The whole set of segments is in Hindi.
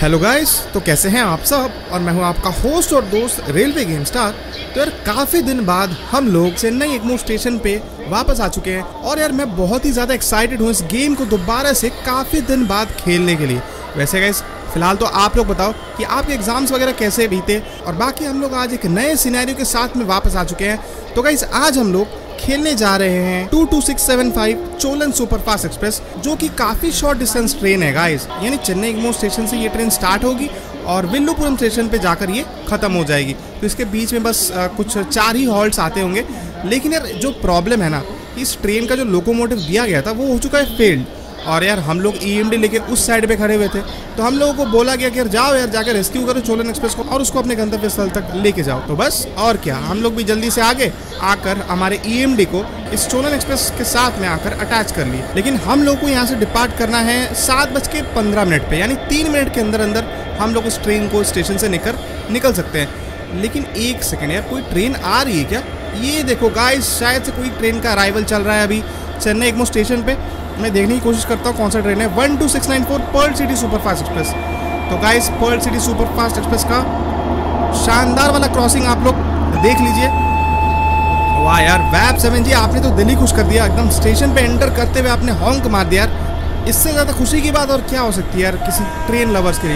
हेलो गाइस, तो कैसे हैं आप सब। और मैं हूं आपका होस्ट और दोस्त रेलवे गेम स्टार। तो यार काफ़ी दिन बाद हम लोग चेन्नई एग्मोर स्टेशन पे वापस आ चुके हैं और यार मैं बहुत ही ज़्यादा एक्साइटेड हूं इस गेम को दोबारा से काफ़ी दिन बाद खेलने के लिए। वैसे गाइस फिलहाल तो आप लोग बताओ कि आपके एग्जाम्स वगैरह कैसे बीते। और बाकी हम लोग आज एक नए सिनेरियो के साथ में वापस आ चुके हैं। तो गाइस आज हम लोग खेलने जा रहे हैं 22675 चोलन सुपरफास्ट एक्सप्रेस, जो कि काफ़ी शॉर्ट डिस्टेंस ट्रेन है गाइस। यानी चेन्नई एग्मोर स्टेशन से ये ट्रेन स्टार्ट होगी और विल्लुपुरम स्टेशन पे जाकर ये ख़त्म हो जाएगी। तो इसके बीच में बस कुछ 4 ही हॉल्ट्स आते होंगे। लेकिन यार जो प्रॉब्लम है ना, इस ट्रेन का जो लोकोमोटिव दिया गया था वो हो चुका है फेल्ड। और यार हम लोग EMD लेके उस साइड पे खड़े हुए थे, तो हम लोगों को बोला गया कि यार जाओ यार जाकर रेस्क्यू करो चोलन एक्सप्रेस को और उसको अपने गंतव्य स्थल तक लेके जाओ। तो बस और क्या, हम लोग भी जल्दी से आगे आकर हमारे EMD को इस चोलन एक्सप्रेस के साथ में आकर अटैच कर लिए। लेकिन हम लोग को यहाँ से डिपार्ट करना है 7:15 पे, यानी 3 मिनट के अंदर अंदर हम लोग उस ट्रेन को स्टेशन से निकल सकते हैं। लेकिन एक सेकेंड यार, कोई ट्रेन आ रही है क्या? ये देखो गाइस, शायद से कोई ट्रेन का अराइवल चल रहा है अभी चेन्नई एग्मोर स्टेशन पे। मैं देखने की कोशिश करता हूँ कौन सा ट्रेन है। 12694 पर्ल सिटी सुपरफास्ट एक्सप्रेस। तो guys Pearl City superfast express का शानदार वाला क्रॉसिंग आप लोग देख लीजिए। वाह यार वैब 7 जी, आपने तो दिल ही खुश कर दिया। एकदम स्टेशन पे एंटर करते हुए आपने हॉन्क मार दिया यार। इससे ज़्यादा खुशी की बात और क्या हो सकती है यार किसी ट्रेन लवर्स के लिए।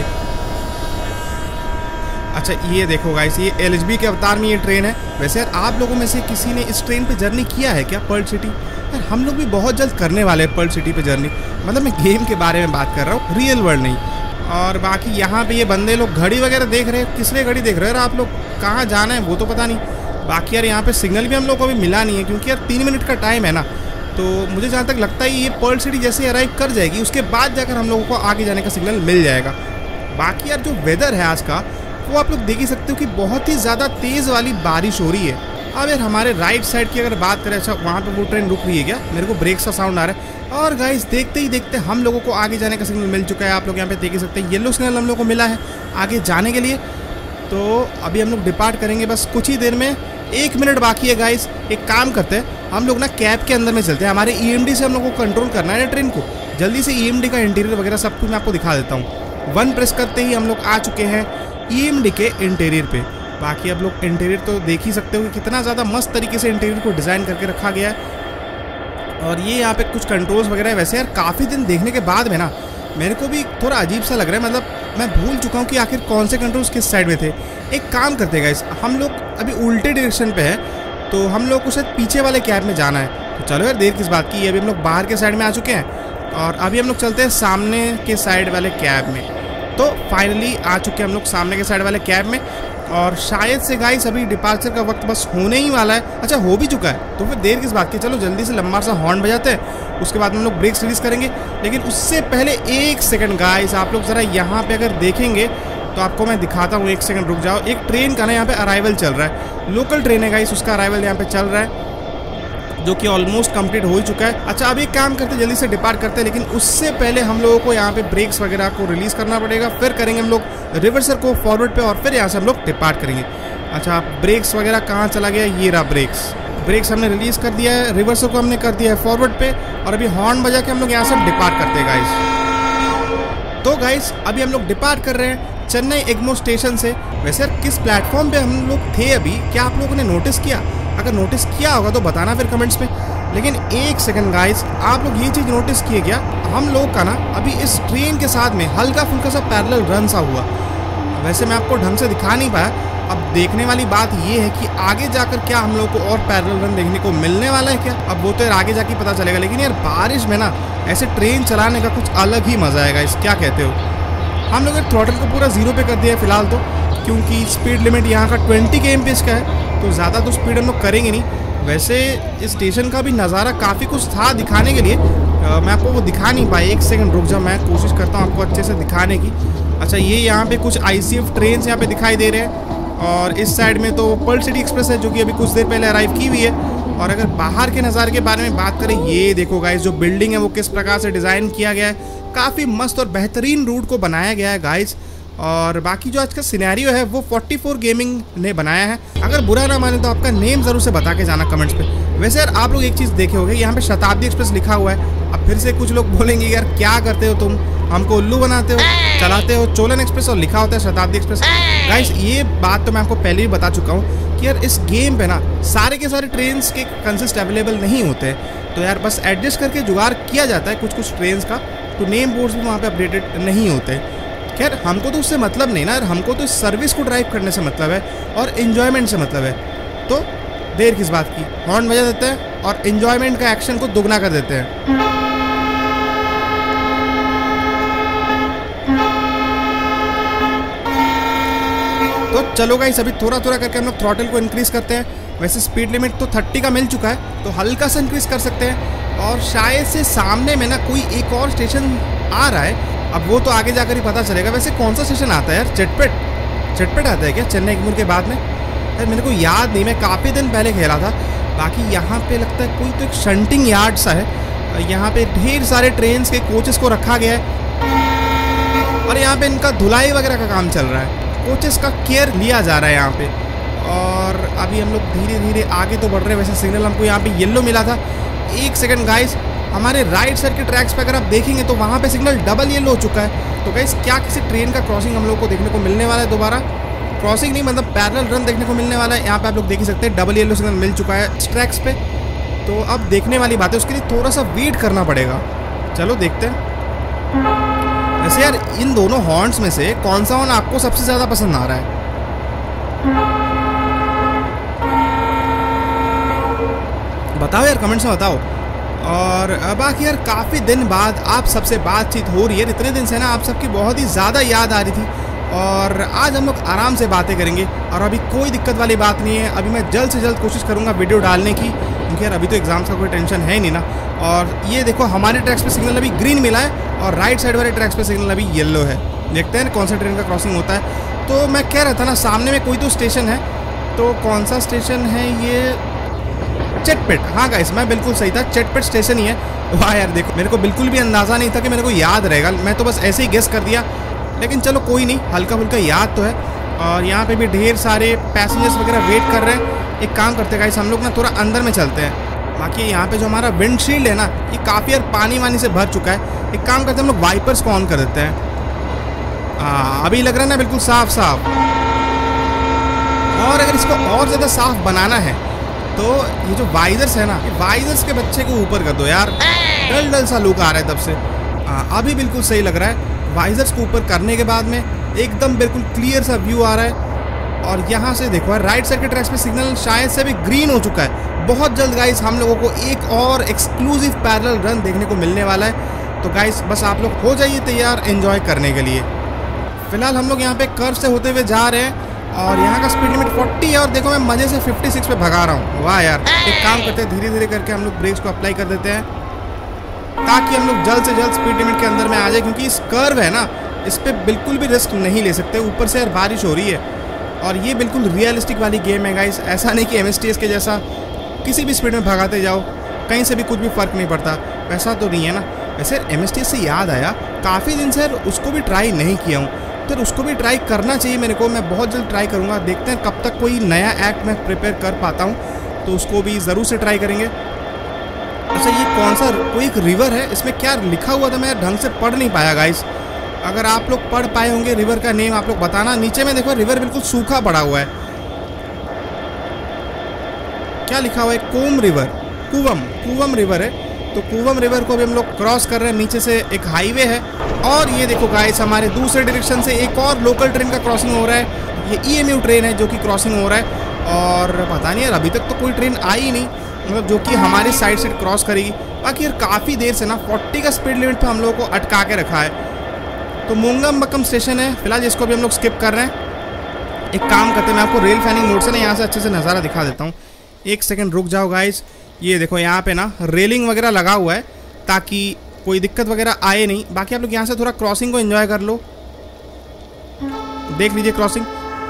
अच्छा ये देखो गाइस, ये LHB के अवतार में ये ट्रेन है। वैसे यार आप लोगों में से किसी ने इस ट्रेन पे जर्नी किया है क्या पर्ल सिटी? यार हम लोग भी बहुत जल्द करने वाले हैं पर्ल सिटी पे जर्नी। मतलब मैं गेम के बारे में बात कर रहा हूँ, रियल वर्ल्ड नहीं। और बाकी यहाँ पे ये बंदे लोग घड़ी वगैरह देख रहे हैं। किस लिए घड़ी देख रहे हैं आप लोग? कहाँ जाना है वो तो पता नहीं। बाकी यार यहाँ पे सिग्नल भी हम लोग को अभी मिला नहीं है, क्योंकि यार 3 मिनट का टाइम है ना। तो मुझे जहाँ तक लगता है ये पर्ल सिटी जैसे अराइव कर जाएगी उसके बाद जाकर हम लोगों को आगे जाने का सिग्नल मिल जाएगा। बाकी यार जो वेदर है आज का वो आप लोग देख ही सकते हो कि बहुत ही ज़्यादा तेज़ वाली बारिश हो रही है। अब यार हमारे राइट साइड की अगर बात करें, अच्छा वहाँ पे वो ट्रेन रुक रही है क्या? मेरे को ब्रेक का साउंड आ रहा है। और गाइस देखते ही देखते हम लोगों को आगे जाने का सिग्नल मिल चुका है। आप लोग यहाँ पे देख ही सकते हैं येलो सिग्नल हम लोग को मिला है आगे जाने के लिए। तो अभी हम लोग डिपार्ट करेंगे बस कुछ ही देर में। 1 मिनट बाकी है गाइस। एक काम करते हैं, हम लोग ना कैब के अंदर में चलते हैं। हमारे EMD से हम लोग को कंट्रोल करना है ट्रेन को। जल्दी से EMD का इंटीरियर वगैरह सब कुछ मैं आपको दिखा देता हूँ। 1 प्रेस करते ही हम लोग आ चुके हैं EMD के इंटीरियर पे। बाकी अब लोग इंटीरियर तो देख ही सकते हो कि कितना ज़्यादा मस्त तरीके से इंटीरियर को डिज़ाइन करके रखा गया है। और ये यहाँ पे कुछ कंट्रोल्स वगैरह है। वैसे यार काफ़ी दिन देखने के बाद में ना मेरे को भी थोड़ा अजीब सा लग रहा है। मतलब मैं भूल चुका हूँ कि आखिर कौन से कंट्रोल्स किस साइड में थे। एक काम करते गाइस, हम लोग अभी उल्टे डायरेक्शन पे है, तो हम लोग को शायद पीछे वाले कैब में जाना है। तो चलो यार देर किस बात की, अभी हम लोग बाहर के साइड में आ चुके हैं और अभी हम लोग चलते हैं सामने के साइड वाले कैब में। तो फाइनली आ चुके हैं हम लोग सामने के साइड वाले कैब में। और शायद से गाइस अभी डिपार्चर का वक्त बस होने ही वाला है। अच्छा हो भी चुका है, तो फिर देर किस बात की, चलो जल्दी से लंबा सा हॉर्न बजाते हैं। उसके बाद हम लोग ब्रेक रिलीज करेंगे। लेकिन उससे पहले 1 सेकंड गाइस, आप लोग ज़रा यहाँ पे अगर देखेंगे तो आपको मैं दिखाता हूँ। 1 सेकंड रुक जाओ। एक ट्रेन का ना यहाँ पे अराइवल चल रहा है, लोकल ट्रेन है गाइस, उसका अराइवल यहाँ पे चल रहा है जो कि ऑलमोस्ट कंप्लीट हो ही चुका है। अच्छा अभी एक काम करते जल्दी से डिपार्ट करते हैं, लेकिन उससे पहले हम लोगों को यहाँ पे ब्रेक्स वगैरह को रिलीज करना पड़ेगा। फिर करेंगे हम लोग रिवर्सर को फॉरवर्ड पे और फिर यहाँ से हम लोग डिपार्ट करेंगे। अच्छा ब्रेक्स वगैरह कहाँ चला गया? ये रहा ब्रेक्स हमने रिलीज कर दिया है। रिवर्सर को हमने कर दिया है फॉरवर्ड पे और अभी हॉर्न बजा के हम लोग यहाँ से डिपार्ट करते हैं गाइस। तो गाइस अभी हम लोग डिपार्ट कर रहे हैं चेन्नई एग्मोर स्टेशन से। वैसे किस प्लेटफॉर्म पे हम लोग थे अभी, क्या आप लोगों ने नोटिस किया? अगर नोटिस किया होगा तो बताना फिर कमेंट्स में। लेकिन 1 सेकंड गाइस, आप लोग ये चीज़ नोटिस किए क्या? हम लोग का ना अभी इस ट्रेन के साथ में हल्का फुल्का सा पैरेलल रन सा हुआ। वैसे मैं आपको ढंग से दिखा नहीं पाया। अब देखने वाली बात ये है कि आगे जाकर क्या हम लोग को और पैरेलल रन देखने को मिलने वाला है क्या? अब वो तो यार आगे जाके पता चलेगा। लेकिन यार बारिश में ना ऐसे ट्रेन चलाने का कुछ अलग ही मज़ा आएगा। इस क्या कहते हो? हम लोग थ्रॉटल को पूरा 0 पे कर दिया है फिलहाल तो, क्योंकि स्पीड लिमिट यहाँ का 20 km/h का है, तो ज़्यादा तो स्पीड हम लोग करेंगे नहीं। वैसे इस स्टेशन का भी नज़ारा काफ़ी कुछ था दिखाने के लिए, मैं आपको वो दिखा नहीं पाया। 1 सेकंड रुक जाओ, मैं कोशिश करता हूँ आपको अच्छे से दिखाने की। अच्छा ये यहाँ पे कुछ ICF ट्रेन यहाँ पे दिखाई दे रहे हैं और इस साइड में तो पर्ल सिटी एक्सप्रेस है जो कि अभी कुछ देर पहले अराइव की हुई है। और अगर बाहर के नज़ारे के बारे में बात करें, ये देखो गाइस जो बिल्डिंग है वो किस प्रकार से डिज़ाइन किया गया है। काफ़ी मस्त और बेहतरीन रूट को बनाया गया है गाइस। और बाकी जो आज का सिनेरियो है वो 44 गेमिंग ने बनाया है। अगर बुरा ना माने तो आपका नेम ज़रूर से बता के जाना कमेंट्स पे। वैसे यार आप लोग एक चीज़ देखे होंगे, यहाँ पे शताब्दी एक्सप्रेस लिखा हुआ है। अब फिर से कुछ लोग बोलेंगे यार क्या करते हो तुम, हमको उल्लू बनाते हो, चलाते हो चोलन एक्सप्रेस और लिखा होता है शताब्दी एक्सप्रेस। गाइस ये बात तो मैं आपको पहले ही बता चुका हूँ कि यार इस गेम पे ना सारे के सारे ट्रेन्स के कंसिस्ट अवेलेबल नहीं होते, तो यार बस एडजस्ट करके जुगाड़ किया जाता है कुछ कुछ ट्रेन्स का, तो नेम बोर्ड्स भी वहाँ पे अपडेटेड नहीं होते। खैर हमको तो उससे मतलब नहीं ना यार, हमको तो इस सर्विस को ड्राइव करने से मतलब है और इन्जॉयमेंट से मतलब है। तो देर किस बात की, हॉर्न बजा देते हैं और इन्जॉयमेंट का एक्शन को दुगना कर देते हैं। तो चलो गाइस अभी थोड़ा थोड़ा करके हम लोग थ्रॉटल को इंक्रीज़ करते हैं। वैसे स्पीड लिमिट तो 30 का मिल चुका है, तो हल्का सा इंक्रीज़ कर सकते हैं। और शायद से सामने में ना कोई एक और स्टेशन आ रहा है, अब वो तो आगे जाकर ही पता चलेगा। वैसे कौन सा स्टेशन आता है यार, चटपेट आता है क्या चेन्नई एग्मोर के बाद में? यार मेरे को याद नहीं, मैं काफ़ी दिन पहले खेला था। बाकी यहाँ पे लगता है कोई तो एक शंटिंग यार्ड सा है, यहाँ पे ढेर सारे ट्रेन्स के कोचेस को रखा गया है और यहाँ पे इनका धुलाई वगैरह का काम चल रहा है, कोचेस का केयर लिया जा रहा है यहाँ पे। और अभी हम लोग धीरे धीरे आगे तो बढ़ रहे हैं। वैसे सिग्नल हमको यहाँ पे येलो मिला था। एक सेकंड गाइस, हमारे राइट साइड के ट्रैक्स पे अगर आप देखेंगे तो वहाँ पे सिग्नल डबल येलो हो चुका है। तो गाइस क्या किसी ट्रेन का क्रॉसिंग हम लोग को देखने को मिलने वाला है दोबारा? क्रॉसिंग नहीं मतलब पैरेलल रन देखने को मिलने वाला है। यहाँ पे आप लोग देख ही सकते हैं डबल येलो सिग्नल मिल चुका है इस ट्रैक्स पे। तो अब देखने वाली बात है, उसके लिए थोड़ा सा वेट करना पड़ेगा। चलो देखते हैं। वैसे यार इन दोनों हॉर्न्स में से कौन सा हॉर्न आपको सबसे ज़्यादा पसंद आ रहा है? बताओ यार, कमेंट्स में बताओ। और बाकी यार काफ़ी दिन बाद आप सबसे बातचीत हो रही है। इतने दिन से ना आप सबकी बहुत ही ज़्यादा याद आ रही थी और आज हम लोग आराम से बातें करेंगे। और अभी कोई दिक्कत वाली बात नहीं है, अभी मैं जल्द से जल्द कोशिश करूँगा वीडियो डालने की, क्योंकि यार अभी तो एग्जाम्स का कोई टेंशन है नहीं ना। और ये देखो हमारे ट्रैक्स पे सिग्नल अभी ग्रीन मिला है और राइट साइड वाले ट्रैक्स पे सिग्नल अभी येलो है। देखते हैं कौन सा ट्रेन का क्रॉसिंग होता है। तो मैं कह रहा था ना सामने में कोई तो स्टेशन है, तो कौन सा स्टेशन है ये? चटपेट। हाँ गाइस मैं बिल्कुल सही था, चटपेट स्टेशन ही है। वाह यार देखो, मेरे को बिल्कुल भी अंदाज़ा नहीं था कि मेरे को याद रहेगा, मैं तो बस ऐसे ही गेस कर दिया। लेकिन चलो कोई नहीं, हल्का फुल्का याद तो है। और यहाँ पे भी ढेर सारे पैसेंजर्स वगैरह वेट कर रहे हैं। एक काम करते हैं गाइस, हम लोग ना थोड़ा अंदर में चलते हैं। बाकी यहाँ पे जो हमारा विंडशील्ड है ना, ये काफ़ी यार पानी वानी से भर चुका है। एक काम करते हैं हम लोग वाइपर्स को ऑन कर देते हैं। अभी लग रहा है ना बिल्कुल साफ साफ। और अगर इसको और ज़्यादा साफ बनाना है तो ये जो वाइजर्स है ना, ये वाइजर्स के बच्चे को ऊपर कर दो यार, डल डल सा लुक आ रहा है तब से। अभी बिल्कुल सही लग रहा है। वाइजर्स को ऊपर करने के बाद में एकदम बिल्कुल क्लियर सा व्यू आ रहा है। और यहाँ से देखो यार राइट साइड के ट्रैक्स पे सिग्नल शायद से भी ग्रीन हो चुका है। बहुत जल्द गाइस हम लोगों को एक और एक्सक्लूसिव पैरेलल रन देखने को मिलने वाला है। तो गाइस बस आप लोग हो जाइए तैयार एंजॉय करने के लिए। फिलहाल हम लोग यहाँ पे कर्व से होते हुए जा रहे हैं और यहाँ का स्पीड लिमिट 40 है और देखो मैं मज़े से 56 पे भगा रहा हूँ। वाह यार, एक काम करते हैं धीरे धीरे करके हम लोग ब्रेक्स को अप्लाई कर देते हैं ताकि हम लोग जल्द से जल्द स्पीड लिमिट के अंदर में आ जाए, क्योंकि इस कर्व है ना, इस पर बिल्कुल भी रिस्क नहीं ले सकते। ऊपर से यार बारिश हो रही है और ये बिल्कुल रियलिस्टिक वाली गेम है गाइस। ऐसा नहीं कि MSTS के जैसा किसी भी स्पीड में भगाते जाओ कहीं से भी कुछ भी फ़र्क नहीं पड़ता, वैसा तो नहीं है ना। वैसे MSTS से याद आया, काफ़ी दिन से उसको भी ट्राई नहीं किया हूँ, तो उसको भी ट्राई करना चाहिए मेरे को। मैं बहुत जल्द ट्राई करूँगा, देखते हैं कब तक कोई नया एक्ट मैं प्रिपेयर कर पाता हूँ, तो उसको भी ज़रूर से ट्राई करेंगे। अच्छा ये कौन सा कोई एक रिवर है, इसमें क्या लिखा हुआ था मैं ढंग से पढ़ नहीं पाया गाइस। अगर आप लोग पढ़ पाए होंगे रिवर का नेम आप लोग बताना। नीचे में देखो रिवर बिल्कुल सूखा पड़ा हुआ है, क्या लिखा हुआ है? कोम रिवर, कुवम रिवर है। तो कुवम रिवर को भी हम लोग क्रॉस कर रहे हैं। नीचे से एक हाईवे है और ये देखो गाइस हमारे दूसरे डायरेक्शन से एक और लोकल ट्रेन का क्रॉसिंग हो रहा है। ये EMU ट्रेन है जो कि क्रॉसिंग हो रहा है और पता नहीं यार अभी तक तो कोई ट्रेन आई नहीं, मतलब जो कि हमारी साइड से क्रॉस करेगी। बाकी यार काफ़ी देर से ना 40 का स्पीड लिमिट पे हम लोगों को अटका के रखा है। तो मुंगमबक्कम स्टेशन है फिलहाल, जिसको भी हम लोग स्किप कर रहे हैं। एक काम करते हैं, मैं आपको रेल फैनिंग मोड से ना यहाँ से अच्छे से नज़ारा दिखा देता हूँ। एक सेकंड रुक जाओ गाइस। ये देखो यहाँ पे ना रेलिंग वगैरह लगा हुआ है ताकि कोई दिक्कत वगैरह आए नहीं। बाकी आप लोग यहाँ से थोड़ा क्रॉसिंग को एंजॉय कर लो, देख लीजिए क्रॉसिंग।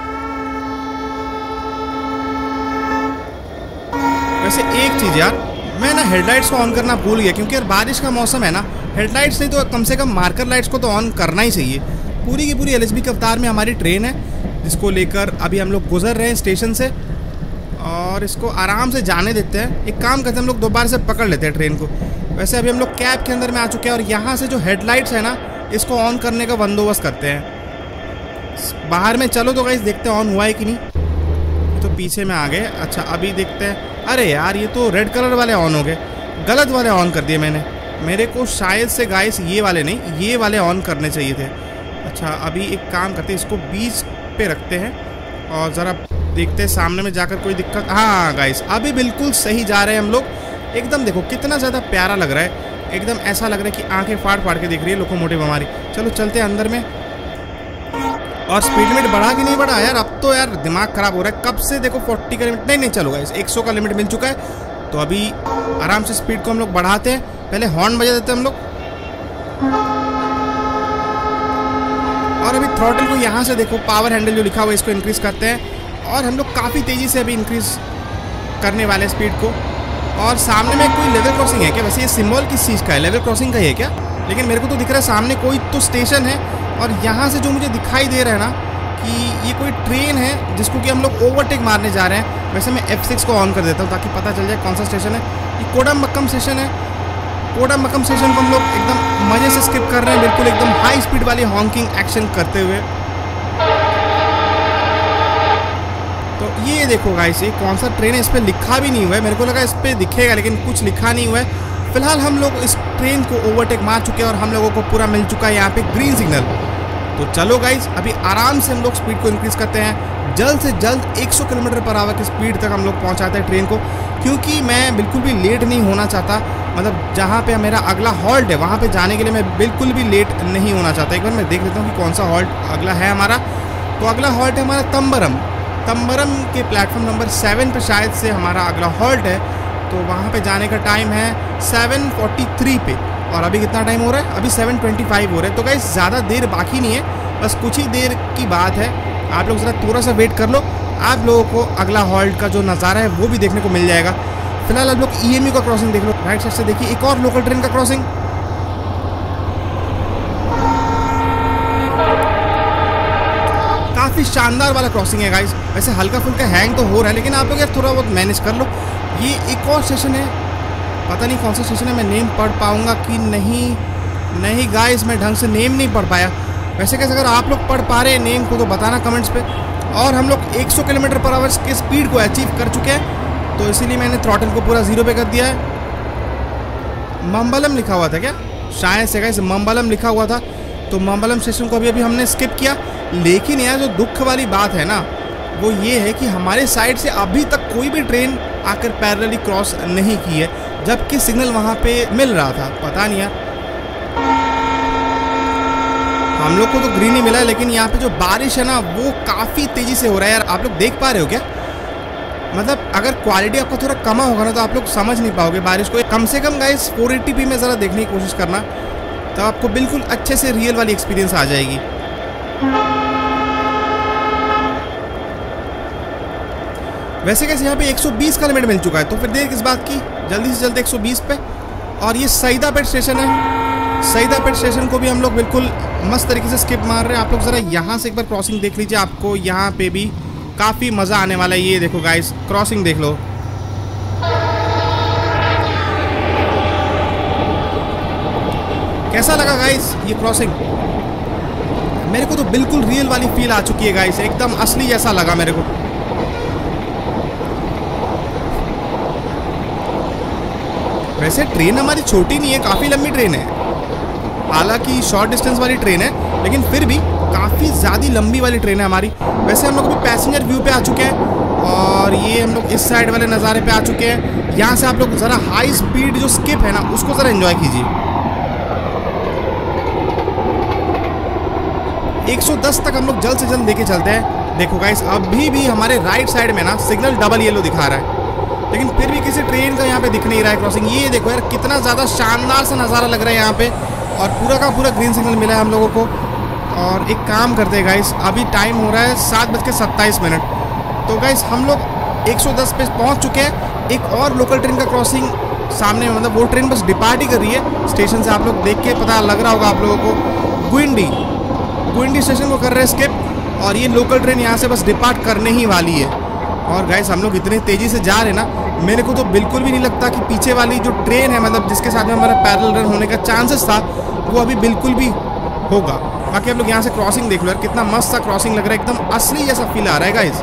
वैसे एक चीज़ यार, मैं ना हेडलाइट्स को ऑन करना भूल गया, क्योंकि यार बारिश का मौसम है ना, हेडलाइट्स नहीं तो कम से कम मार्कर लाइट्स को तो ऑन करना ही चाहिए। पूरी की पूरी LHB के अवतार में हमारी ट्रेन है जिसको लेकर अभी हम लोग गुजर रहे हैं स्टेशन से और इसको आराम से जाने देते हैं। एक काम करते हैं हम लोग दोबारा से पकड़ लेते हैं ट्रेन को। वैसे अभी हम लोग कैब के अंदर में आ चुके हैं और यहाँ से जो हेडलाइट्स है ना इसको ऑन करने का बंदोबस्त करते हैं। बाहर में चलो तो गाइस देखते हैं ऑन हुआ है कि नहीं। ये तो पीछे में आ गए। अच्छा अभी देखते हैं। अरे यार ये तो रेड कलर वाले ऑन हो गए, गलत वाले ऑन कर दिए मैंने। मेरे को शायद से गाइस ये वाले नहीं, ये वाले ऑन करने चाहिए थे। अच्छा अभी एक काम करते हैं, इसको बीच पे रखते हैं और ज़रा देखते हैं सामने में जाकर कोई दिक्कत। हाँ गाइस अभी बिल्कुल सही जा रहे हैं हम लोग एकदम। देखो कितना ज़्यादा प्यारा लग रहा है, एकदम ऐसा लग रहा है कि आंखें फाड़ फाड़ के दिख रही है लोकोमोटिव हमारी। चलो चलते हैं अंदर में। और स्पीड लिमिट बढ़ा कि नहीं बढ़ा यार, अब तो यार दिमाग खराब हो रहा है। कब से देखो 40 का लिमिट, नहीं चलो गाइस 100 का लिमिट मिल चुका है। तो अभी आराम से स्पीड को हम लोग बढ़ाते हैं। पहले हॉर्न बजा देते हैं हम लोग और अभी थ्रॉटल को यहाँ से देखो पावर हैंडल जो लिखा हुआ है इसको इंक्रीज करते हैं और हम लोग काफ़ी तेज़ी से अभी इंक्रीज करने वाले हैं स्पीड को। और सामने में कोई लेवल क्रॉसिंग है क्या? वैसे ये सिंबल किस चीज़ का है, लेवल क्रॉसिंग का ही है क्या? लेकिन मेरे को तो दिख रहा है सामने कोई तो स्टेशन है और यहाँ से जो मुझे दिखाई दे रहा है ना कि ये कोई ट्रेन है जिसको कि हम लोग ओवरटेक मारने जा रहे हैं। वैसे मैं F6 को ऑन कर देता हूँ ताकि पता चल जाए कौन सा स्टेशन है। ये कोडम्बक्कम स्टेशन है। कोडम्बक्कम स्टेशन को हम लोग एकदम मज़े से स्किप कर रहे हैं, बिल्कुल एकदम हाई स्पीड वाली हॉकिंग एक्शन करते हुए। तो ये देखो गाइस ये कौन सा ट्रेन है, इस पर लिखा भी नहीं हुआ है। मेरे को लगा इस पर दिखेगा लेकिन कुछ लिखा नहीं हुआ है। फिलहाल हम लोग इस ट्रेन को ओवरटेक मार चुके हैं और हम लोगों को पूरा मिल चुका है यहाँ पे ग्रीन सिग्नल। तो चलो गाइस अभी आराम से हम लोग स्पीड को इंक्रीज करते हैं। जल्द से जल्द 100 किलोमीटर पर आवर की स्पीड तक हम लोग पहुँचाते हैं ट्रेन को, क्योंकि मैं बिल्कुल भी लेट नहीं होना चाहता। मतलब जहाँ पे मेरा अगला हॉल्ट है वहाँ पे जाने के लिए मैं बिल्कुल भी लेट नहीं होना चाहता। एक बार मैं देख लेता हूँ कि कौन सा हॉल्ट अगला है हमारा। तो अगला हॉल्ट है हमारा तंबरम के प्लेटफॉर्म नंबर 7 पे शायद से हमारा अगला हॉल्ट है। तो वहाँ पे जाने का टाइम है 7:43 पे और अभी कितना टाइम हो रहा है? अभी 7:25 हो रहा है। तो गाइस ज़्यादा देर बाकी नहीं है, बस कुछ ही देर की बात है। आप लोग ज़रा थोड़ा सा वेट कर लो, आप लोगों को अगला हॉल्ट का जो नज़ारा है वो भी देखने को मिल जाएगा। फिलहाल आप लोग EMU का क्रॉसिंग देख लो, राइट साइड से देखिए एक और लोकल ट्रेन का क्रॉसिंग। काफ़ी शानदार वाला क्रॉसिंग है गाइस। वैसे हल्का फुल्का हैंग तो हो रहा है लेकिन आप लोग यार थोड़ा बहुत मैनेज कर लो। ये एक और स्टेशन है, पता नहीं कौन सा स्टेशन है, मैं नेम पढ़ पाऊंगा कि नहीं गाइस मैं ढंग से नेम नहीं पढ़ पाया। वैसे कैसे अगर आप लोग पढ़ पा रहे हैं नेम को तो बताना कमेंट्स पे। और हम लोग 100 किलोमीटर पर आवर की स्पीड को अचीव कर चुके हैं तो इसीलिए मैंने थ्रॉटल को पूरा 0 पे कर दिया है। मंबलम लिखा हुआ था क्या? शायद से गाइस मंबलम लिखा हुआ था। तो मंबलम स्टेशन को अभी हमने स्किप किया। लेकिन यार जो दुख वाली बात है ना वो ये है कि हमारे साइड से अभी तक कोई भी ट्रेन आकर पैरेलली क्रॉस नहीं की है, जबकि सिग्नल वहाँ पे मिल रहा था। पता नहीं यार, हम लोग को तो ग्रीन ही मिला है लेकिन यहाँ पे जो बारिश है ना वो काफ़ी तेज़ी से हो रहा है यार। आप लोग देख पा रहे हो क्या? मतलब अगर क्वालिटी आपको थोड़ा कम होगा ना तो आप लोग समझ नहीं पाओगे बारिश को। कम से कम गाइस 480p में ज़रा देखने की कोशिश करना, तो आपको बिल्कुल अच्छे से रियल वाली एक्सपीरियंस आ जाएगी। वैसे कैसे यहाँ पे 120 का लिमिट मिल चुका है तो फिर देर किस बात की, जल्दी से जल्दी 120 पे। और ये सईदापेट स्टेशन है, सईदापेट स्टेशन को भी हम लोग बिल्कुल मस्त तरीके से स्किप मार रहे हैं। आप लोग ज़रा यहाँ से एक बार क्रॉसिंग देख लीजिए, आपको यहाँ पे भी काफ़ी मज़ा आने वाला है। ये देखो गाइस क्रॉसिंग देख लो। कैसा लगा गाइस ये क्रॉसिंग? मेरे को तो बिल्कुल रियल वाली फील आ चुकी है गाइस, एकदम असली जैसा लगा मेरे को। वैसे ट्रेन हमारी छोटी नहीं है, काफ़ी लंबी ट्रेन है। हालांकि शॉर्ट डिस्टेंस वाली ट्रेन है लेकिन फिर भी काफ़ी ज़्यादा लंबी वाली ट्रेन है हमारी। वैसे हम लोग अभी पैसेंजर व्यू पे आ चुके हैं और ये हम लोग इस साइड वाले नज़ारे पे आ चुके हैं। यहाँ से आप लोग ज़रा हाई स्पीड जो स्किप है ना उसको ज़रा एंजॉय कीजिए। 110 तक हम लोग जल्द से जल्द लेके चलते हैं। देखो गाइस अभी भी हमारे राइट साइड में ना सिग्नल डबल येलो दिखा रहा है लेकिन फिर भी किसी ट्रेन का यहाँ पे दिख नहीं रहा है क्रॉसिंग। ये देखो यार कितना ज़्यादा शानदार सा नज़ारा लग रहा है यहाँ पे और पूरा का पूरा ग्रीन सिग्नल मिला है हम लोगों को। और एक काम करते हैं गाइस, अभी टाइम हो रहा है 7:27। तो गाइस हम लोग 110 पे पहुँच चुके हैं। एक और लोकल ट्रेन का क्रॉसिंग सामने, मतलब वो ट्रेन बस डिपार्ट ही कर रही है स्टेशन से। आप लोग देख के पता लग रहा होगा आप लोगों को, गुइंडी स्टेशन को कर रहे हैं स्किप और ये लोकल ट्रेन यहाँ से बस डिपार्ट करने ही वाली है। और गाइस हम लोग इतनी तेज़ी से जा रहे हैं ना, मेरे को तो बिल्कुल भी नहीं लगता कि पीछे वाली जो ट्रेन है मतलब जिसके साथ में हमारा पैरेलल रन होने का चांसेस था वो अभी बिल्कुल भी होगा। बाकी आप लोग यहाँ से क्रॉसिंग देख लो यार, कितना मस्त सा क्रॉसिंग लग रहा है, एकदम असली जैसा फील आ रहा है गाइस।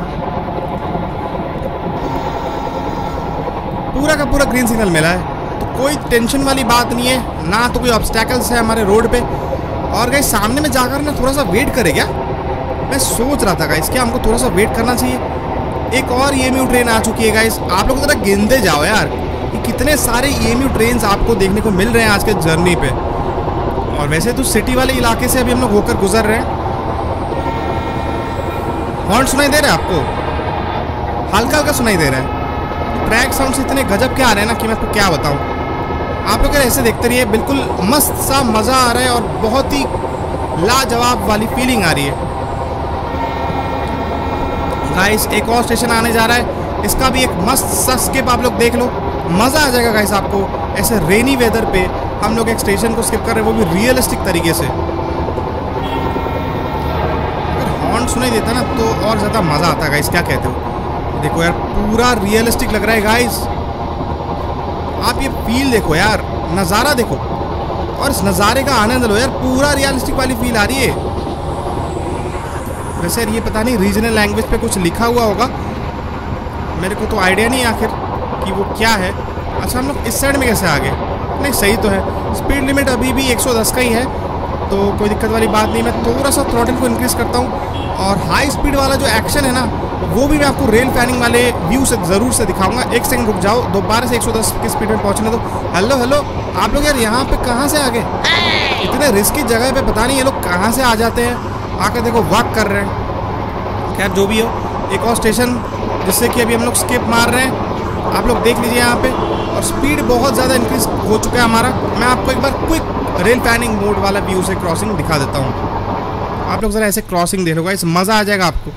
पूरा का पूरा ग्रीन सिग्नल मिला है, तो कोई टेंशन वाली बात नहीं है, ना तो कोई ऑब्स्टैकल्स है हमारे रोड पे। और गाइस सामने में जाकर ना थोड़ा सा वेट करे क्या, मैं सोच रहा था गाइस क्या हमको थोड़ा सा वेट करना चाहिए। एक और EMU ट्रेन आ चुकी है गाइस, आप लोग जरा गिनते जाओ यार कि कितने सारे EMU ट्रेन आपको देखने को मिल रहे हैं आज के जर्नी पे। और वैसे तो सिटी वाले इलाके से अभी हम लोग होकर गुजर रहे हैं। हॉर्न सुनाई दे रहा है आपको? हल्का हल्का सुनाई दे रहा है। ट्रैक साउंड इतने गजब के आ रहे हैं ना कि मैं आपको क्या बताऊं। आप लोग ऐसे देखते रहिए, बिल्कुल मस्त सा मजा आ रहा है और बहुत ही लाजवाब वाली फीलिंग आ रही है गाइस। एक और स्टेशन आने जा रहा है, इसका भी एक मस्त सा स्किप आप लोग देख लो, मजा आ जाएगा गाइस आपको। ऐसे रेनी वेदर पे हम लोग एक स्टेशन को स्किप कर रहे हैं, वो भी रियलिस्टिक तरीके से। अगर हॉर्न सुनाई देता ना तो और ज्यादा मजा आता है गाइस, क्या कहते हो? देखो यार पूरा रियलिस्टिक लग रहा है गाइस, आप ये फील देखो यार, नज़ारा देखो और इस नज़ारे का आनंद लो यार, पूरा रियलिस्टिक वाली फील आ रही है। वैसे ये पता नहीं रीजनल लैंग्वेज पे कुछ लिखा हुआ होगा, मेरे को तो आइडिया नहीं आखिर कि वो क्या है। अच्छा हम लोग इस साइड में कैसे आ गए? नहीं सही तो है, स्पीड लिमिट अभी भी 110 का ही है, तो कोई दिक्कत वाली बात नहीं। मैं थोड़ा सा थ्रॉटल को इंक्रीज करता हूँ, और हाई स्पीड वाला जो एक्शन है ना वो भी मैं आपको रेल फैनिंग वाले व्यू से ज़रूर से दिखाऊंगा। एक सेकंड रुक जाओ, दोबारा से 110 की स्पीड में पहुंचने दो। हेलो हेलो आप लोग यार, यहाँ पे कहाँ से आ गए? इतने रिस्की जगह पे पता नहीं ये लोग कहाँ से आ जाते हैं, आकर देखो वॉक कर रहे हैं। खैर जो भी हो, एक और स्टेशन जिससे कि अभी हम लोग स्किप मार रहे हैं, आप लोग देख लीजिए यहाँ पे। और स्पीड बहुत ज़्यादा इंक्रीज हो चुका है हमारा। मैं आपको एक बार क्विक रेल फैनिंग मोड वाला व्यू से क्रॉसिंग दिखा देता हूँ। आप लोग ज़रा ऐसे क्रॉसिंग देख लो गाइस, मज़ा आ जाएगा आपको।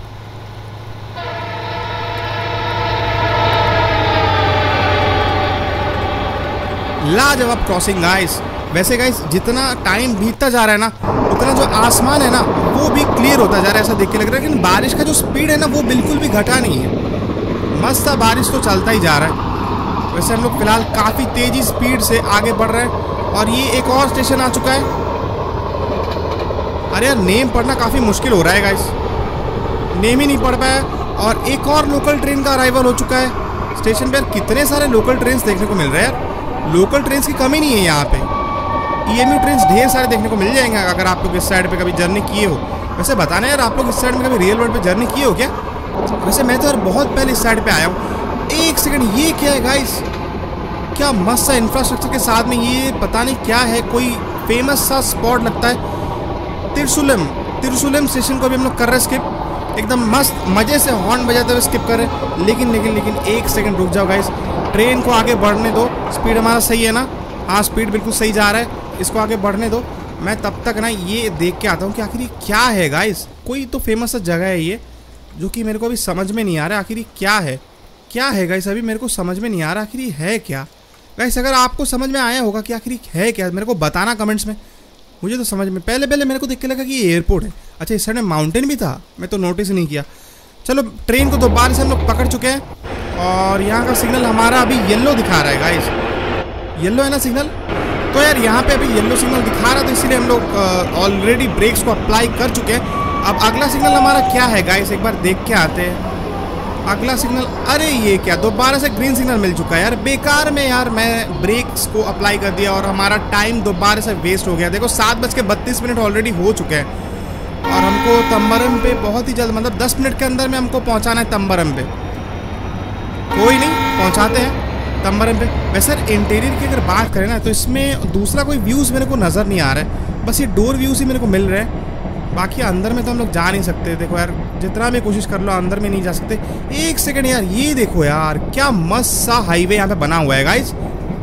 लाजवाब क्रॉसिंग गाइस। वैसे गाइस जितना टाइम बीतता जा रहा है ना, उतना जो आसमान है ना वो भी क्लियर होता जा रहा है, ऐसा देख के लग रहा है। लेकिन बारिश का जो स्पीड है ना वो बिल्कुल भी घटा नहीं है, मस्त सा बारिश तो चलता ही जा रहा है। वैसे हम लोग फिलहाल काफ़ी तेज़ी स्पीड से आगे बढ़ रहे हैं, और ये एक और स्टेशन आ चुका है। अरे यार नेम पढ़ना काफ़ी मुश्किल हो रहा है गाइस, नेम ही नहीं पढ़ पाया। और एक और लोकल ट्रेन का अराइवल हो चुका है स्टेशन पे। कितने सारे लोकल ट्रेन देखने को मिल रहे हैं यार, लोकल ट्रेन की कमी नहीं है यहाँ पे। EMU ट्रेन ढेर सारे देखने को मिल जाएंगे अगर आप लोग इस साइड पे कभी जर्नी किए हो। वैसे बताना यार, आप लोग इस साइड में कभी रियल वर्ल्ड पे जर्नी किए हो क्या? वैसे मैं तो यार बहुत पहले इस साइड पे आया हूँ। एक सेकंड, ये क्या है गाइस? क्या मस्त सा इंफ्रास्ट्रक्चर के साथ में ये पता नहीं क्या है, कोई फेमस सा स्पॉट लगता है। तिरुसुलम स्टेशन को भी हम लोग कर रहे हैं स्किप, एकदम मस्त मज़े से हॉर्न बजाते हुए स्किप कर रहे हैं। लेकिन एक सेकंड रुक जाओ गाइस, ट्रेन को आगे बढ़ने दो। स्पीड हमारा सही है ना? हाँ स्पीड बिल्कुल सही जा रहा है, इसको आगे बढ़ने दो। मैं तब तक ना ये देख के आता हूँ कि आखिर ये क्या है गाइस। कोई तो फेमस सा जगह है ये, जो कि मेरे को अभी समझ में नहीं आ रहा आखिर ये क्या है गाइस। अभी मेरे को समझ में नहीं आ रहा आखिर ये है क्या गाइस। अगर आपको समझ में आया होगा कि आखिर है क्या, मेरे को बताना कमेंट्स में। मुझे तो समझ में पहले मेरे को देख के लगा कि ये एयरपोर्ट है। अच्छा इस साइड में माउंटेन भी था, मैं तो नोटिस नहीं किया। चलो ट्रेन को दोबारा से हम लोग पकड़ चुके हैं, और यहाँ का सिग्नल हमारा अभी येलो दिखा रहा है गाइस। येलो है ना सिग्नल? तो यार यहाँ पे अभी येलो सिग्नल दिखा रहा था, तो इसीलिए हम लोग ऑलरेडी ब्रेक्स को अप्लाई कर चुके हैं। अब अगला सिग्नल हमारा क्या है गाइस, एक बार देख के आते हैं। अगला सिग्नल, अरे ये क्या, दोबारा से ग्रीन सिग्नल मिल चुका है यार। बेकार में यार मैं ब्रेक्स को अप्लाई कर दिया और हमारा टाइम दोबारा से वेस्ट हो गया। देखो 7:32 ऑलरेडी हो चुके हैं, और हमको तंबरम पे बहुत ही जल्द, मतलब 10 मिनट के अंदर में हमको पहुंचाना है तंबरम पे। कोई नहीं, पहुंचाते हैं तंबरम पे। वैसे इंटीरियर की अगर बात करें ना, तो इसमें दूसरा कोई व्यूज़ मेरे को नज़र नहीं आ रहा है, बस ये डोर व्यूज़ ही मेरे को मिल रहे हैं। बाकी अंदर में तो हम लोग जा नहीं सकते। देखो यार जितना भी कोशिश कर लो अंदर में नहीं जा सकते। एक सेकंड यार, ये देखो यार क्या मस्त सा हाईवे यहाँ पे बना हुआ है गाइस।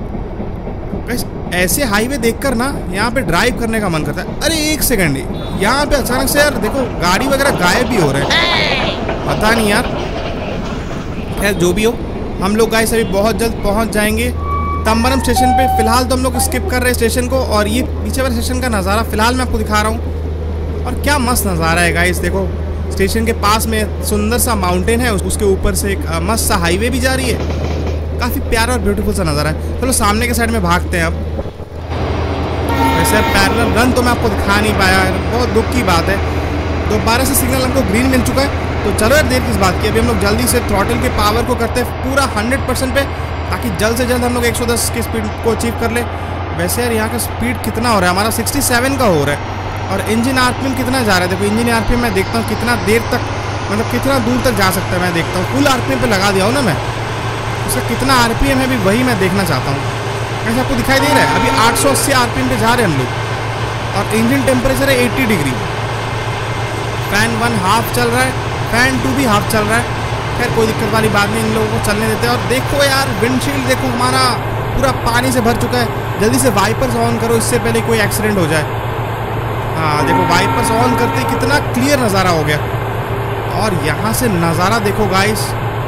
ऐसे हाईवे देखकर ना यहाँ पे ड्राइव करने का मन करता है। अरे एक सेकंड, यहाँ पे अचानक से यार देखो गाड़ी वगैरह गायब भी हो रहे हैं, पता नहीं यार। खैर जो भी हो, हम लोग गाइस अभी बहुत जल्द पहुँच जाएंगे तंबरम स्टेशन पे। फिलहाल तो हम लोग स्किप कर रहे हैं स्टेशन को, और ये पीछे वाले स्टेशन का नज़ारा फिलहाल मैं आपको दिखा रहा हूँ। और क्या मस्त नज़ारा है गाइस, देखो स्टेशन के पास में सुंदर सा माउंटेन है, उसके ऊपर से एक मस्त सा हाईवे भी जा रही है। काफ़ी प्यारा और ब्यूटीफुल सा नज़ारा है। चलो सामने के साइड में भागते हैं अब। वैसे यार पैरेलल रन तो मैं आपको दिखा नहीं पाया यार, बहुत दुख की बात है। दोबारा से सिग्नल हमको ग्रीन मिल चुका है, तो चलो यार देर किस बात की, अभी हम लोग जल्दी से थ्रॉटल के पावर को करते हैं पूरा 100% पे, ताकि जल्द से जल्द हम लोग 110 की स्पीड को अचीव कर ले। वैसे यार यहाँ का स्पीड कितना हो रहा है, हमारा 67 का हो रहा है, और इंजन आरपीएम कितना जा रहा है। देखो इंजन आरपीएम मैं देखता हूँ कितना देर तक, मतलब कितना दूर तक जा सकता है मैं देखता हूँ। फुल आरपीएम पे लगा दिया हूँ ना मैं, उसका कितना आरपीएम है अभी वही मैं देखना चाहता हूँ। ऐसा आपको दिखाई दे रहा है अभी 880 आरपीएम पे जा रहे हैं हम लोग, और इंजन टेम्परेचर है 80 डिग्री। फैन 1 हाफ चल रहा है, फैन 2 भी हाफ चल रहा है। खैर कोई दिक्कत वाली बात नहीं, इन लोगों को चलने देते हैं। और देखो यार विंडशील्ड देखो हमारा पूरा पानी से भर चुका है। जल्दी से वाइपर्स ऑन करो इससे पहले कोई एक्सीडेंट हो जाए। हाँ देखो वाइपर्स ऑन करते कितना क्लियर नज़ारा हो गया। और यहाँ से नज़ारा देखो गाइस,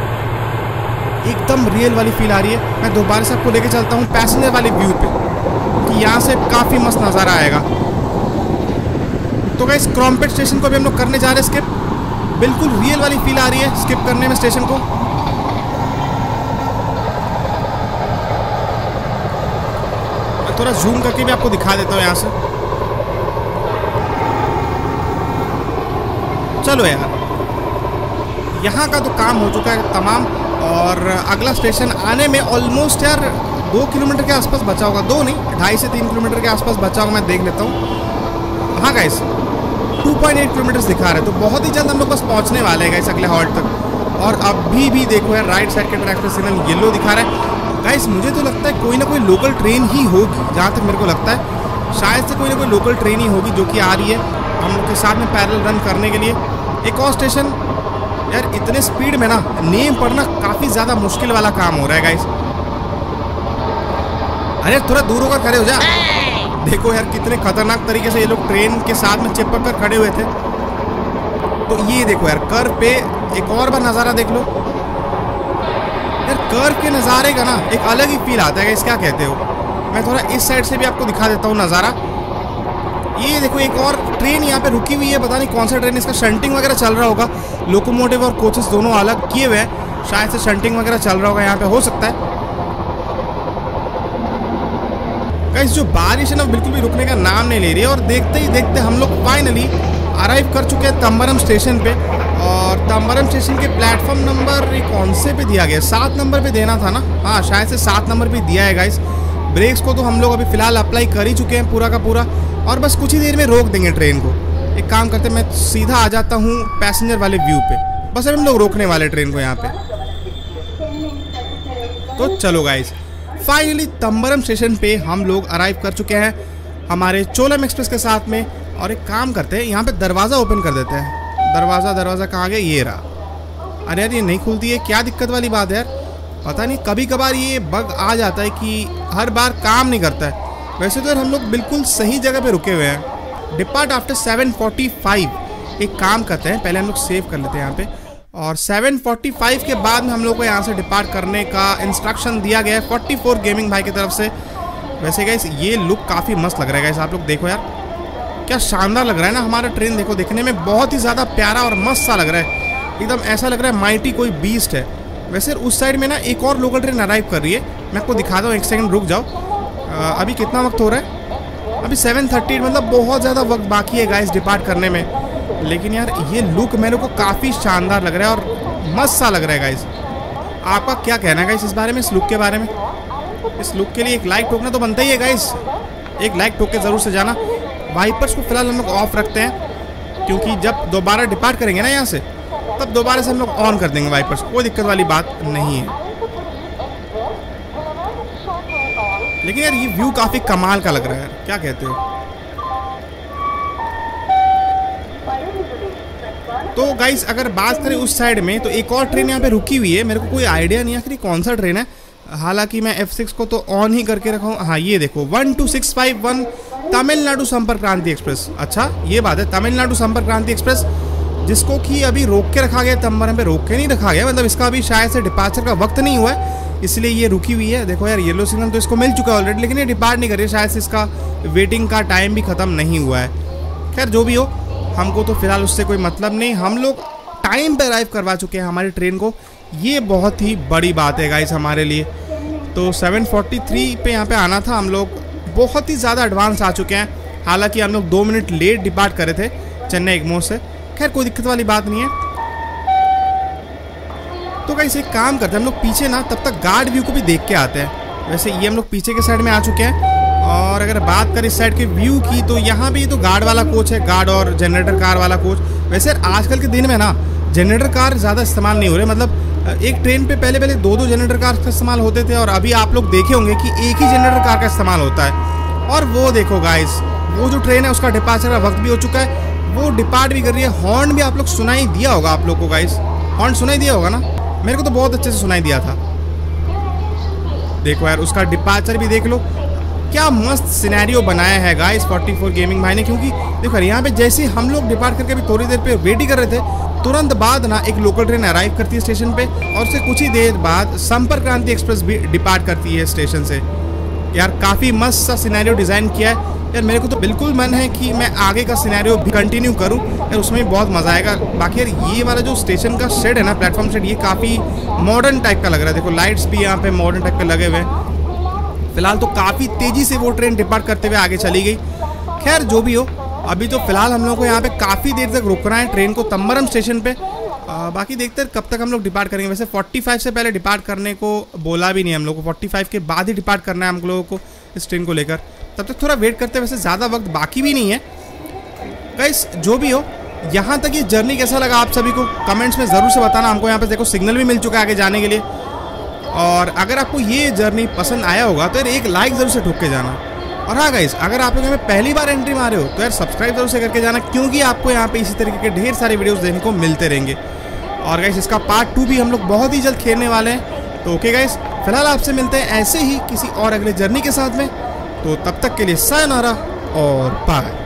एकदम रियल वाली फील आ रही है। मैं दोबारा से आपको लेके चलता हूँ पैसेंजर वाले व्यू पे, कि यहाँ से काफ़ी मस्त नज़ारा आएगा। तो गाइस क्रॉम्पेट स्टेशन को भी हम लोग करने जा रहे हैं स्किप। बिल्कुल रियल वाली फील आ रही है स्किप करने में स्टेशन को। मैं थोड़ा जूम करके भी आपको दिखा देता हूँ यहाँ से। चलो यार यहाँ का तो काम हो चुका है तमाम, और अगला स्टेशन आने में ऑलमोस्ट यार 2 किलोमीटर के आसपास बचा होगा, 2 नहीं 2.5 से 3 किलोमीटर के आसपास बचा होगा, मैं देख लेता हूँ। हाँ गाइस 2.8 किलोमीटर दिखा रहे हैं, तो बहुत ही जल्द हम लोग बस पहुँचने वाले हैं गाइस अगले हॉल्ट तक। और अभी भी देखो यार राइट साइड के ट्रैक पर सिग्नल येलो दिखा रहा है। गाइस मुझे तो लगता है कोई ना कोई लोकल ट्रेन ही होगी, जहाँ तक मेरे को लगता है शायद से कोई ना कोई लोकल ट्रेन ही होगी जो कि आ रही है हम लोग के साथ में पैरेलल रन करने के लिए। एक और स्टेशन यार, इतने स्पीड में ना नेम पढ़ना काफ़ी ज़्यादा मुश्किल वाला काम हो रहा है गाइस। अरे थोड़ा दूर होकर खड़े हो जा। देखो यार कितने खतरनाक तरीके से ये लोग ट्रेन के साथ में चिपक कर खड़े हुए थे। तो ये देखो यार कर्व पे एक और बार नज़ारा देख लो यार, कर्व के नज़ारे का ना एक अलग ही फील आता है गाइस, क्या कहते हो। मैं थोड़ा इस साइड से भी आपको दिखा देता हूँ नज़ारा। ये देखो एक और ट्रेन यहाँ पे रुकी हुई है, पता नहीं कौन सा ट्रेन, इसका शंटिंग वगैरह चल रहा होगा। लोकोमोटिव और कोचेस दोनों अलग किए हुए हैं, शायद से शंटिंग वगैरह चल रहा होगा यहाँ पे, हो सकता है। गाइस जो बारिश है ना बिल्कुल भी रुकने का नाम नहीं ले रही है, और देखते ही देखते हम लोग फाइनली अराइव कर चुके हैं तंबरम स्टेशन पे। और तंबरम स्टेशन के प्लेटफॉर्म नंबर कौन से पे दिया गया, 7 नंबर पे देना था ना। हाँ शायद से 7 नंबर पे दिया है गाइस। ब्रेक्स को तो हम लोग अभी फिलहाल अप्लाई कर ही चुके हैं पूरा का पूरा, और बस कुछ ही देर में रोक देंगे ट्रेन को। एक काम करते हैं, मैं सीधा आ जाता हूँ पैसेंजर वाले व्यू पे, बस अब हम लोग रोकने वाले ट्रेन को यहाँ पे। तो चलो गाइस फाइनली तंबरम स्टेशन पे हम लोग अराइव कर चुके हैं हमारे चोलम एक्सप्रेस के साथ में। और एक काम करते हैं, यहाँ पे दरवाज़ा ओपन कर देते हैं। दरवाज़ा कहाँ गया, ये रहा। अरे यार ये नहीं खुलती है, क्या दिक्कत वाली बात है यार, पता नहीं कभी कभार ये बग आ जाता है कि हर बार काम नहीं करता है। वैसे तो हम लोग बिल्कुल सही जगह पे रुके हुए हैं। Depart after 7:45। एक काम करते हैं, पहले हम लोग सेव कर लेते हैं यहाँ पे, और 7:45 के बाद में हम लोग को यहाँ से डिपार्ट करने का इंस्ट्रक्शन दिया गया है 44 गेमिंग भाई की तरफ से। वैसे गाइस ये लुक काफ़ी मस्त लग रहा है गाइस, आप लोग देखो यार क्या शानदार लग रहा है ना हमारा ट्रेन। देखो देखने में बहुत ही ज़्यादा प्यारा और मस्त सा लग रहा है, एकदम ऐसा लग रहा है माइटी कोई बीस्ट है। वैसे उस साइड में ना एक और लोकल ट्रेन अराइव कर रही है, मैं आपको दिखाता हूँ, एक सेकंड रुक जाओ। अभी कितना वक्त हो रहा है, अभी 7:30, मतलब बहुत ज़्यादा वक्त बाकी है गाइस डिपार्ट करने में। लेकिन यार ये लुक मेरे को काफ़ी शानदार लग रहा है और मस्त सा लग रहा है गाइस। आपका क्या कहना है गाइस इस बारे में, इस लुक के बारे में। इस लुक के लिए एक लाइक ठोकना तो बनता ही है गाइस, एक लाइक ठोक के ज़रूर से जाना। वाइपर्स को फिलहाल हम लोग ऑफ रखते हैं, क्योंकि जब दोबारा डिपार्ट करेंगे ना यहाँ से, तब दोबारा से हम लोग ऑन कर देंगे वाइपर्स, कोई दिक्कत वाली बात नहीं है। लेकिन यार ये व्यू काफ़ी कमाल का लग रहा है, क्या कहते हो। तो गाइस अगर बात करें उस साइड में, तो एक और ट्रेन यहाँ पे रुकी हुई है, मेरे को कोई आइडिया नहीं आखिर कौन सा ट्रेन है। हालांकि मैं F6 को तो ऑन ही करके रखा हूँ। हाँ ये देखो 12651 तमिलनाडु संपर्क क्रांति एक्सप्रेस। अच्छा ये बात है, तमिलनाडु संपर्क क्रांति एक्सप्रेस, जिसको कि अभी रोक के रखा गया, तंबरम पे रोक के नहीं रखा गया, मतलब इसका अभी शायद से डिपार्चर का वक्त नहीं हुआ है, इसलिए ये रुकी हुई है। देखो यार येलो सिग्नल तो इसको मिल चुका है ऑलरेडी, लेकिन ये डिपार्ट नहीं कर रही है, शायद से इसका वेटिंग का टाइम भी ख़त्म नहीं हुआ है। खैर जो भी हो, हमको तो फिलहाल उससे कोई मतलब नहीं, हम लोग टाइम पर अराइव करवा चुके हैं हमारी ट्रेन को, ये बहुत ही बड़ी बात है गाइस हमारे लिए। तो 7:43 पे यहाँ पे आना था, हम लोग बहुत ही ज़्यादा एडवांस आ चुके हैं। हालांकि हम लोग 2 मिनट लेट डिपार्ट करे थे चेन्नई एग्मोर से, खैर कोई दिक्कत वाली बात नहीं है। तो गाइस एक काम करते हैं हम लोग पीछे ना तब तक गार्ड व्यू को भी देख के आते हैं। वैसे ये हम लोग पीछे के साइड में आ चुके हैं, और अगर बात करें इस साइड के व्यू की तो यहाँ भी तो गार्ड वाला कोच है, गार्ड और जनरेटर कार वाला कोच। वैसे आजकल के दिन में ना जनरेटर कार ज़्यादा इस्तेमाल नहीं हो रहे, मतलब एक ट्रेन पे पहले 2-2 जनरेटर कार का इस्तेमाल होते थे, और अभी आप लोग देखे होंगे कि एक ही जनरेटर कार का इस्तेमाल होता है। और वो देखो गाइस, वो जो ट्रेन है उसका डिपार्चर का वक्त भी हो चुका है, वो डिपार्ट भी कर रही है। हॉर्न भी आप लोग सुनाई दिया होगा आप लोग को गाइस, हॉर्न सुनाई दिया होगा ना, मेरे को तो बहुत अच्छे से सुनाई दिया था। देखो यार उसका डिपार्चर भी देख लो, क्या मस्त सिनेरियो बनाया है गाइस 44 गेमिंग भाई ने। क्योंकि देखो यहाँ पे जैसे हम लोग डिपार्ट करके अभी थोड़ी देर पे वेट ही कर रहे थे, तुरंत बाद ना एक लोकल ट्रेन अराइव करती है स्टेशन पे, और उससे कुछ ही देर बाद संपर्क क्रांति एक्सप्रेस भी डिपार्ट करती है स्टेशन से। यार काफ़ी मस्त सा सिनेरियो डिज़ाइन किया है यार, मेरे को तो बिल्कुल मन है कि मैं आगे का सिनेरियो भी कंटिन्यू करूं यार, उसमें भी बहुत मज़ा आएगा। बाकी यार ये वाला जो स्टेशन का शेड है ना, प्लेटफॉर्म शेड, ये काफ़ी मॉडर्न टाइप का लग रहा है। देखो लाइट्स भी यहाँ पे मॉडर्न टाइप के लगे हुए हैं। फिलहाल तो काफ़ी तेज़ी से वो ट्रेन डिपार्ट करते हुए आगे चली गई। खैर जो भी हो, अभी तो फिलहाल हम लोग को यहाँ पे काफ़ी देर तक रुकना है ट्रेन को तंबरम स्टेशन पे। बाकी देखते हैं कब तक हम लोग डिपार्ट करेंगे। वैसे 45 से पहले डिपार्ट करने को बोला भी नहीं हम लोग को, 45 के बाद ही डिपार्ट करना है हम लोगों को इस ट्रेन को लेकर। तब तक थोड़ा वेट करते हैं, वैसे ज़्यादा वक्त बाकी भी नहीं है गाइस। जो भी हो, यहाँ तक ये जर्नी कैसा लगा आप सभी को कमेंट्स में ज़रूर से बताना। हमको यहाँ पे देखो सिग्नल भी मिल चुका है आगे जाने के लिए, और अगर आपको ये जर्नी पसंद आया होगा तो यार एक लाइक ज़रूर से ठोक के जाना। और हाँ गाइस, अगर आप लोग यहाँ पे पहली बार एंट्री मारे हो तो यार सब्सक्राइब जरूर से करके जाना, क्योंकि आपको यहाँ पे इसी तरीके के ढेर सारे वीडियोस देखने को मिलते रहेंगे। और गाइस इसका पार्ट 2 भी हम लोग बहुत ही जल्द खेलने वाले हैं। तो ओके गाइस, फिलहाल आपसे मिलते हैं ऐसे ही किसी और अगले जर्नी के साथ में। तो तब तक के लिए सायोनारा और बाय।